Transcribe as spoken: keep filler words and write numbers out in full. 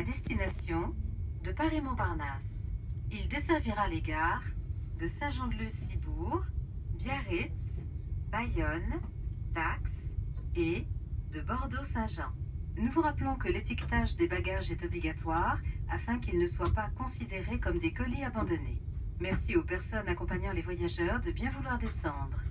à destination de Paris-Montparnasse. Il desservira les gares de Saint-Jean-de-Luz-Cibourg, Biarritz, Bayonne, Dax et de Bordeaux-Saint-Jean. Nous vous rappelons que l'étiquetage des bagages est obligatoire afin qu'ils ne soient pas considérés comme des colis abandonnés. Merci aux personnes accompagnant les voyageurs de bien vouloir descendre.